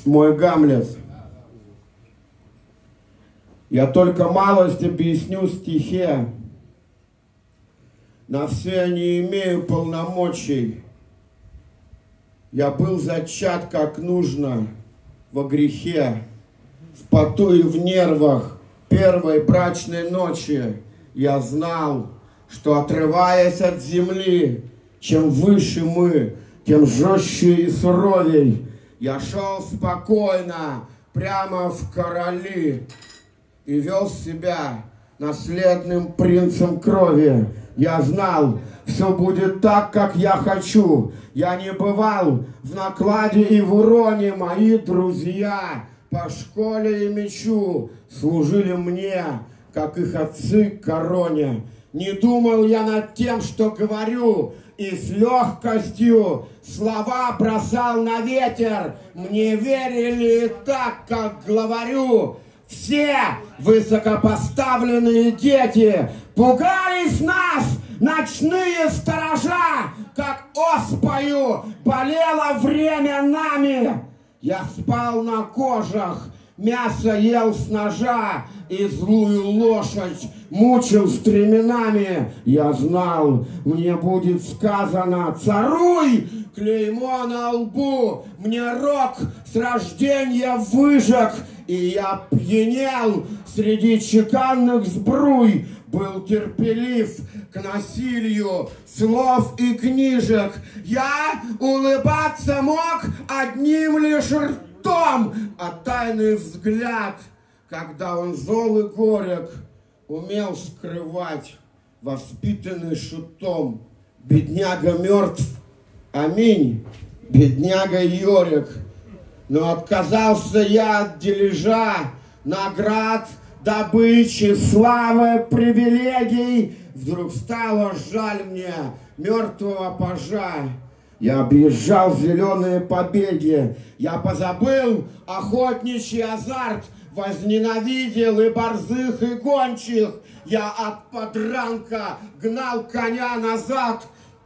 мой Гамлет. Я только малость объясню стихе. На все не имею полномочий. Я был зачат как нужно во грехе, в поту и в нервах первой брачной ночи. Я знал, что, отрываясь от земли, чем выше мы, тем жестче и суровей. Я шел спокойно прямо в короли и вел себя наследным принцем крови. Я знал, все будет так, как я хочу. Я не бывал в накладе и в уроне. Мои друзья по школе и мечу служили мне, как их отцы короне. Не думал я над тем, что говорю, и с легкостью слова бросал на ветер. Мне верили так, как главарю. Все высокопоставленные дети пугались нас, ночные сторожа, как оспою болело время нами. Я спал на кожах, мясо ел с ножа и злую лошадь мучил стременами. Я знал, мне будет сказано: царуй, клеймо на лбу, мне рок с рождения выжег. И я пьянел среди чеканных сбруй, был терпелив к насилию слов и книжек. Я улыбаться мог одним лишь ртом, а тайный взгляд, когда он зол и горек, умел скрывать, воспитанный шутом. Бедняга мертв, аминь, бедняга Йорик. Но отказался я от дележа, наград, добычи, славы, привилегий. Вдруг стало жаль мне мертвого пажа. Я объезжал зеленые побеги, я позабыл охотничий азарт, возненавидел и борзых, и гончих. Я от подранка гнал коня назад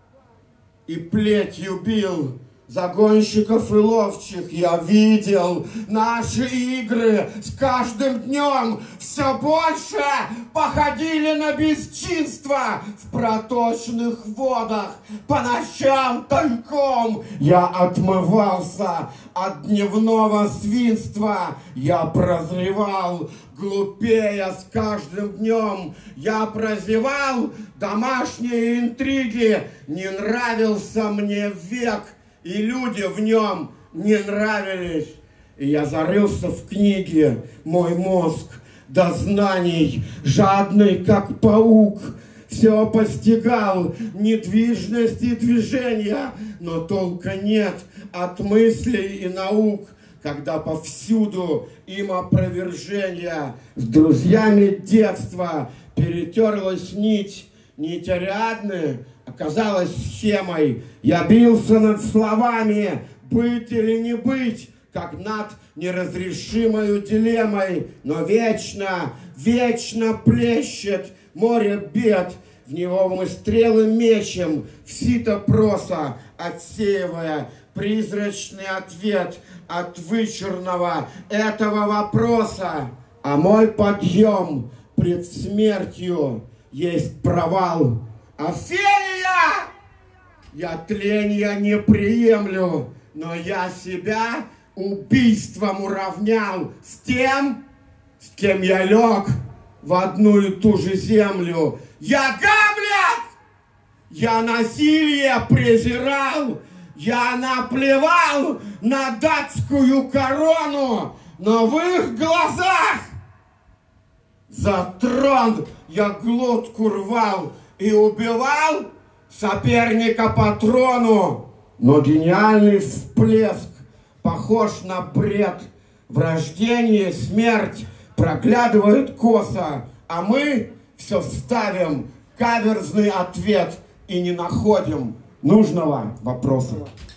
и плетью бил загонщиков и ловчих. Я видел наши игры с каждым днем все больше походили на бесчинство в проточных водах. По ночам тайком я отмывался от дневного свинства. Я прозревал глупее с каждым днем. Я прозевал домашние интриги. Не нравился мне век, и люди в нем не нравились. И я зарылся в книге, мой мозг до знаний, жадный как паук, все постигал недвижность и движения, но толка нет от мыслей и наук, когда повсюду им опровержения. С друзьями детства перетерлась нить Ариадны оказалась схемой. Я бился над словами, быть или не быть, как над неразрешимой дилеммой. Но вечно, вечно плещет море бед. В него мы стрелы мечем, в сито проса, отсеивая призрачный ответ от вычурного этого вопроса. А мой подъем пред смертью есть провал. Офелия! Я тленья не приемлю, но я себя убийством уравнял с тем, с кем я лег в одну и ту же землю. Я Гамлет! Я насилие презирал, я наплевал на датскую корону, но в их глазах за трон я глотку рвал и убивал соперника по трону. Но гениальный всплеск похож на бред. В рождении смерть проглядывает косо, а мы все ставим каверзный ответ и не находим нужного вопроса.